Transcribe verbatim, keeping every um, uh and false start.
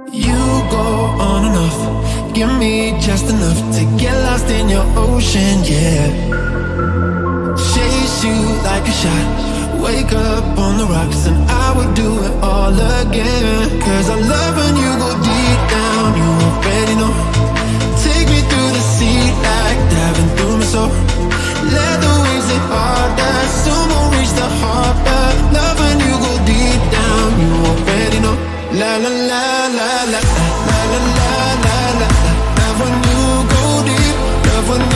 You go on and off, give me just enough to get lost in your ocean, yeah. Chase you like a shot, wake up on the rocks, and I would do it all again. Cause I love when you go deep down, you already know. Take me through the sea like diving through my soul. Let the waves hit harder, soon we'll reach the harbor. Love when you go deep down, you already know. La la la la la la la la la la la. Love when you go deep, love when you